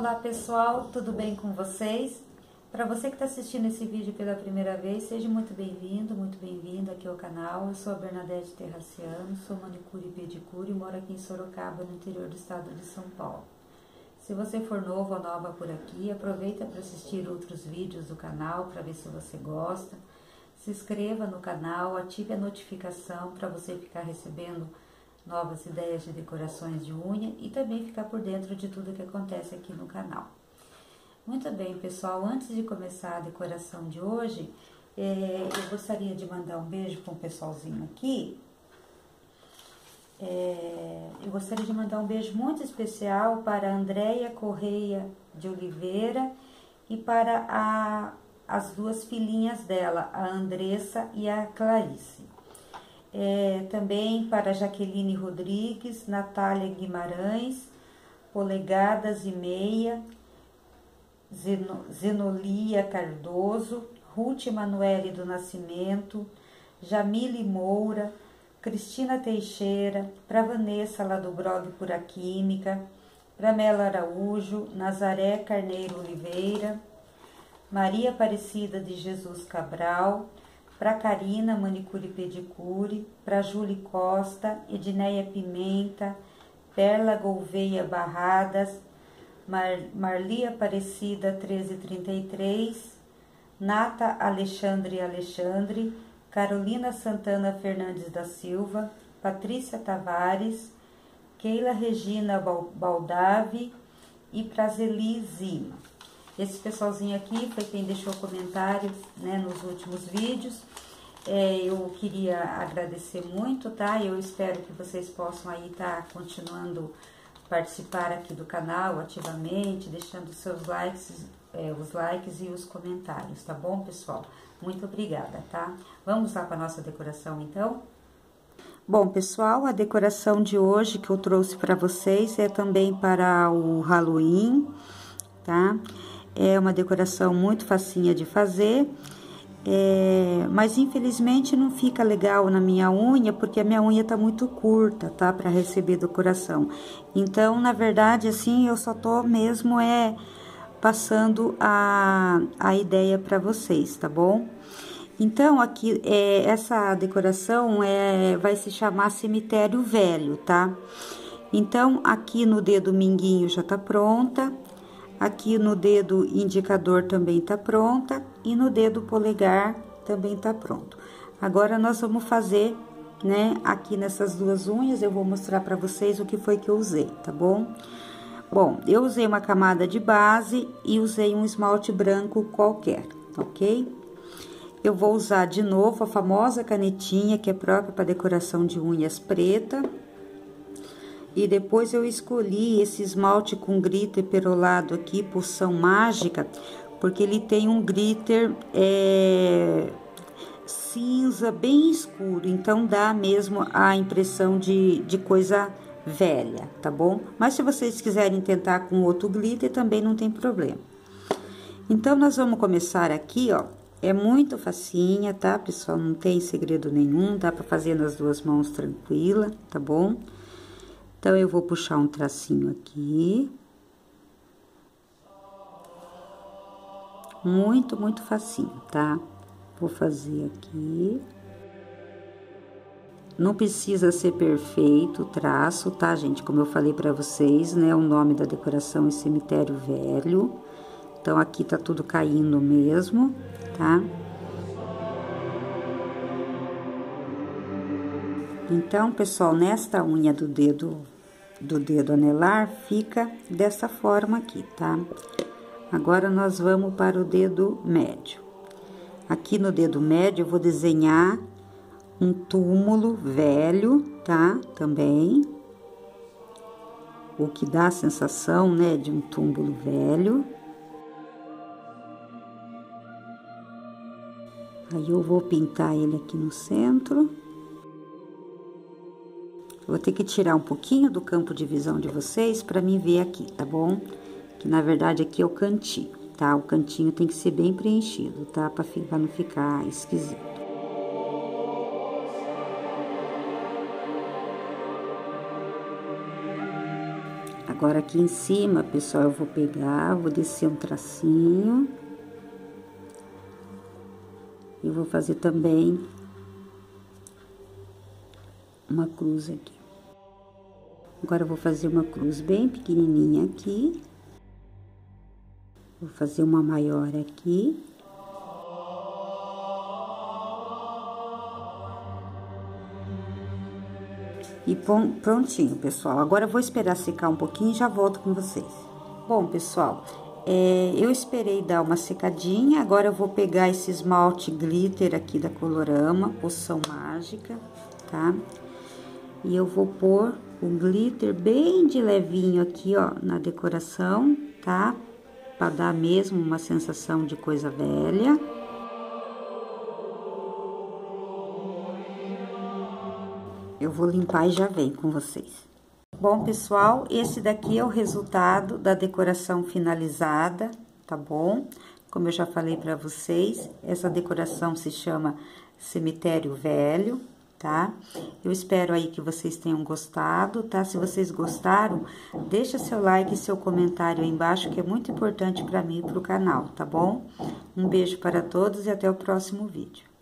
Olá pessoal, tudo bem com vocês? Para você que está assistindo esse vídeo pela primeira vez, seja muito bem-vindo aqui ao canal. Eu sou a Bernadette Terraciano, sou manicure e pedicure e moro aqui em Sorocaba, no interior do estado de São Paulo. Se você for novo ou nova por aqui, aproveita para assistir outros vídeos do canal para ver se você gosta. Se inscreva no canal, ative a notificação para você ficar recebendo novas ideias de decorações de unha e também ficar por dentro de tudo que acontece aqui no canal. Muito bem, pessoal, antes de começar a decoração de hoje, eu gostaria de mandar um beijo para um pessoalzinho aqui. Eu gostaria de mandar um beijo muito especial para a Andréia Correia de Oliveira e para as duas filhinhas dela, a Andressa e a Clarice. Também para Jaqueline Rodrigues, Natália Guimarães, Polegadas e Meia, Zenolia Cardoso, Ruth Emanuele do Nascimento, Jamile Moura, Cristina Teixeira, para Vanessa lá do blog Pura Química, para Mela Araújo, Nazaré Carneiro Oliveira, Maria Aparecida de Jesus Cabral, para Karina Manicure e Pedicure, para Júlia Costa, Edneia Pimenta, Perla Gouveia Barradas, Marli Aparecida 1333, Nata Alexandre, Carolina Santana Fernandes da Silva, Patrícia Tavares, Keila Regina Baldave e Prazeli Zima. Esse pessoalzinho aqui foi quem deixou comentários, né, nos últimos vídeos. Eu queria agradecer muito, tá? Eu espero que vocês possam aí continuando participar aqui do canal ativamente, deixando seus likes, os likes e os comentários, tá bom, pessoal? Muito obrigada, tá? Vamos lá para a nossa decoração, então? Bom, pessoal, a decoração de hoje que eu trouxe para vocês é também para o Halloween, tá? É uma decoração muito facinha de fazer, mas infelizmente não fica legal na minha unha, porque a minha unha tá muito curta, tá? Para receber decoração. Então, na verdade, assim, eu só tô mesmo passando a ideia para vocês, tá bom? Então, aqui, essa decoração vai se chamar Cemitério Velho, tá? Então, aqui no dedo minguinho já tá pronta. Aqui no dedo indicador também tá pronta e no dedo polegar também tá pronto. Agora, nós vamos fazer, né, aqui nessas duas unhas, eu vou mostrar pra vocês o que foi que eu usei, tá bom? Bom, eu usei uma camada de base e usei um esmalte branco qualquer, ok? Eu vou usar de novo a famosa canetinha, que é própria para decoração de unhas preta. E depois eu escolhi esse esmalte com glitter perolado aqui, Poção Mágica, porque ele tem um glitter cinza bem escuro, então dá mesmo a impressão de coisa velha, tá bom? Mas se vocês quiserem tentar com outro glitter, também não tem problema. Então, nós vamos começar aqui, ó, é muito facinha, tá, pessoal? Não tem segredo nenhum, dá pra fazer nas duas mãos tranquila, tá bom? Então, eu vou puxar um tracinho aqui. Muito facinho, tá? Vou fazer aqui. Não precisa ser perfeito o traço, tá, gente? Como eu falei pra vocês, né? O nome da decoração é Cemitério Velho. Então, aqui tá tudo caindo mesmo, tá? Então, pessoal, nesta unha do dedo anelar, fica dessa forma aqui, tá? Agora, nós vamos para o dedo médio. Aqui no dedo médio, eu vou desenhar um túmulo velho, tá? Também. O que dá a sensação, né, de um túmulo velho. Aí, eu vou pintar ele aqui no centro. Vou ter que tirar um pouquinho do campo de visão de vocês para mim ver aqui, tá bom? Que na verdade aqui é o cantinho, tá? O cantinho tem que ser bem preenchido, tá? Pra não ficar esquisito. Agora aqui em cima, pessoal, eu vou pegar, vou descer um tracinho. E vou fazer também uma cruz aqui. Agora eu vou fazer uma cruz bem pequenininha aqui. Vou fazer uma maior aqui. E prontinho, pessoal. Agora eu vou esperar secar um pouquinho e já volto com vocês. Bom, pessoal, eu esperei dar uma secadinha. Agora eu vou pegar esse esmalte glitter aqui da Colorama, Poção Mágica, tá? E eu vou pôr o glitter bem de levinho aqui, ó, na decoração, tá? Pra dar mesmo uma sensação de coisa velha. Eu vou limpar e já venho com vocês. Bom, pessoal, esse daqui é o resultado da decoração finalizada, tá bom? Como eu já falei pra vocês, essa decoração se chama Cemitério Velho, tá? Eu espero aí que vocês tenham gostado, tá? Se vocês gostaram, deixa seu like e seu comentário aí embaixo, que é muito importante pra mim e pro canal, tá bom? Um beijo para todos e até o próximo vídeo.